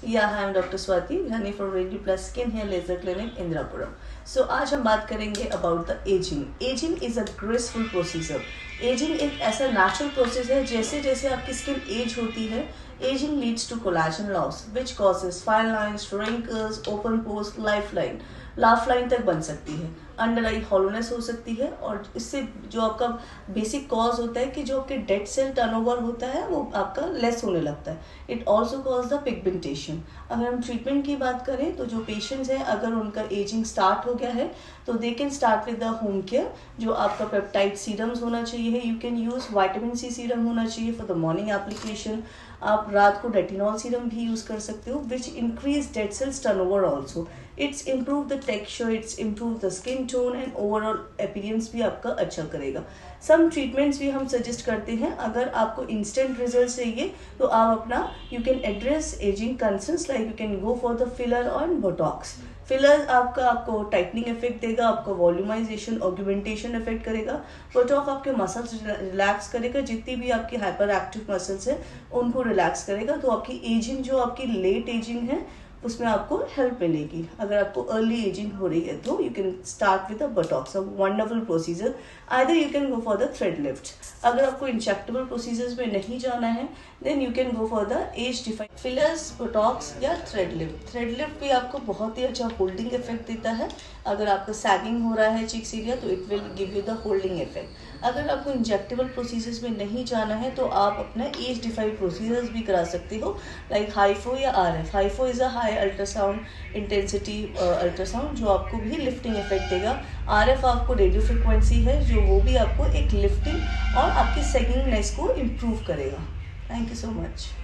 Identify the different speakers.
Speaker 1: Yeah, I am Dr. Swati Ghani from Radial Plus Skin Hair Laser Clinic, Indrapuram. So आज हम बात करेंगे about the aging. Aging is a graceful procedure. Aging एक ऐसा natural process है जैसे जैसे आपकी skin age होती है, aging leads to collagen loss, which causes fine lines, wrinkles, open pores, lifeline. Laugh line तक बन सकती है, अंडर आई हॉलोनेस हो सकती है, और इससे जो आपका बेसिक कॉज होता है कि जो आपके डेड सेल टर्नओवर होता है वो आपका लेस होने लगता है. It also cause the pigmentation. अगर हम ट्रीटमेंट की बात करें तो जो पेशेंट्स हैं अगर उनका एजिंग स्टार्ट हो गया है तो they can start with the home care. जो आपका पेप्टाइड सीरम्स होना चाहिए, you can use vitamin C serum होना चाहिए फॉर द मॉर्निंग एप्लीकेशन. आप रात को डेटिनॉल सीरम भी यूज कर सकते हो, which increase dead cells turnover also. It's improve the texture, it's improve the skin tone and overall appearance भी आपका अच्छा करेगा. सम ट्रीटमेंट्स भी हम सजेस्ट करते हैं. अगर आपको इंस्टेंट रिजल्ट चाहिए तो आप अपना you can address ageing concerns like you can go for the filler और बोटॉक्स. फिलर आपको टाइटनिंग इफेक्ट देगा, आपका वॉल्यूमाइजेशन ऑग्यूमेंटेशन इफेक्ट करेगा. बोटॉक्स आपके मसल्स रिलैक्स करेगा, जितनी भी आपकी हाइपर एक्टिव मसल्स है उनको रिलैक्स करेगा. तो आपकी एजिंग जो आपकी लेट एजिंग है उसमें आपको हेल्प मिलेगी. अगर आपको अर्ली एजिंग हो रही है तो you can start with a Botox, a wonderful procedure. Either you can go for the thread lift. अगर आपको इंजेक्टेबल प्रोसीजर्स में नहीं जाना है then you can go for the age defined fillers, Botox या थ्रेड लिफ्ट. थ्रेड लिफ्ट भी आपको बहुत ही अच्छा होल्डिंग इफेक्ट देता है. अगर आपका सैगिंग हो रहा है चीक्स एरिया तो it will give you the holding effect. अगर आपको इंजेक्टेबल प्रोसीजर्स में नहीं जाना है तो आप अपना एज डिफाइंड प्रोसीजर्स भी करा सकते हो, लाइक हाइफो या RF. HIFU is a high ultrasound intensity ultrasound जो आपको भी लिफ्टिंग इफेक्ट देगा. आरएफ आपको रेडियो फ्रिक्वेंसी है जो वो भी आपको एक लिफ्टिंग और आपकी सेगिंगनेस को इम्प्रूव करेगा. Thank you so much.